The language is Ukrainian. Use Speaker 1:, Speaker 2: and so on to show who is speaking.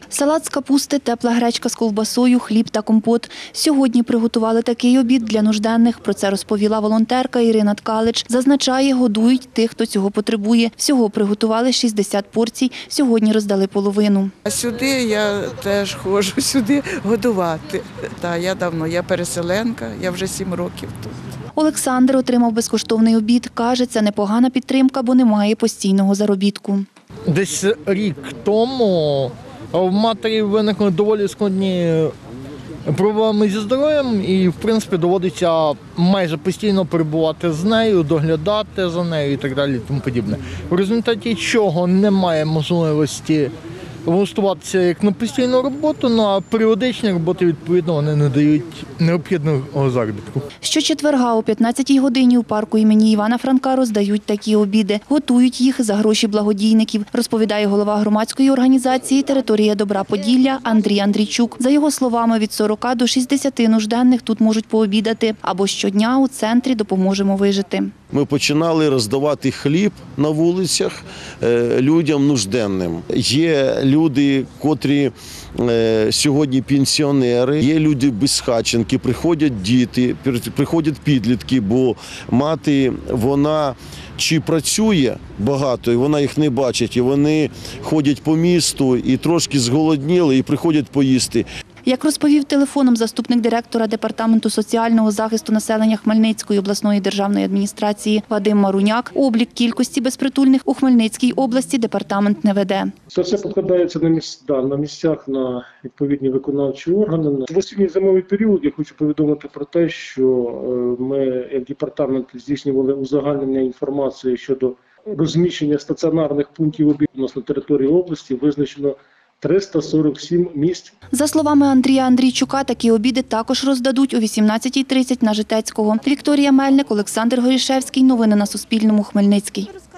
Speaker 1: Салат з капусти, тепла гречка з ковбасою, хліб та компот. Сьогодні приготували такий обід для нужденних. Про це розповіла волонтерка Ірина Ткалич. Зазначає, годують тих, хто цього потребує. Всього приготували 60 порцій, сьогодні роздали половину.
Speaker 2: А сюди я теж ходжу сюди годувати. Я переселенка, я вже 7 років тут.
Speaker 1: Олександр отримав безкоштовний обід. Каже, це непогана підтримка, бо немає постійного заробітку.
Speaker 3: Десь рік тому в матері виникли доволі складні проблеми зі здоров'ям і, в принципі, доводиться майже постійно перебувати з нею, доглядати за нею і так далі і тому подібне. В результаті чого немає можливості влаштуватися як на постійну роботу, а періодичні роботи, відповідно, вони не дають необхідного заробітку.
Speaker 1: Щочетверга о 15-й годині у парку імені Івана Франка роздають такі обіди. Готують їх за гроші благодійників, розповідає голова громадської організації «Територія добра Поділля» Андрій Андрійчук. За його словами, від 40 до 60 нужденних тут можуть пообідати. Або щодня у центрі «Допоможемо вижити».
Speaker 4: Ми починали роздавати хліб на вулицях людям нужденним. Є люди, котрі сьогодні пенсіонери, є люди безхатченки, приходять діти, приходять підлітки, бо мати, вона чи працює багато, і вона їх не бачить, і вони ходять по місту і трошки зголодніли, і приходять поїсти.
Speaker 1: Як розповів телефоном заступник директора Департаменту соціального захисту населення Хмельницької обласної державної адміністрації Вадим Маруняк, облік кількості безпритульних у Хмельницькій області департамент не веде.
Speaker 5: Це все покладається на місцях, на відповідні виконавчі органи. В осінньо-зимовий період я хочу повідомити про те, що ми, як департамент, здійснювали узагальнення інформації щодо розміщення стаціонарних пунктів обігу. У нас на території області визначено 347 місць.
Speaker 1: За словами Андрія Андрійчука, такі обіди також роздадуть о 18:30 на Житецького. Вікторія Мельник, Олександр Горішевський. Новини на Суспільному. Хмельницький.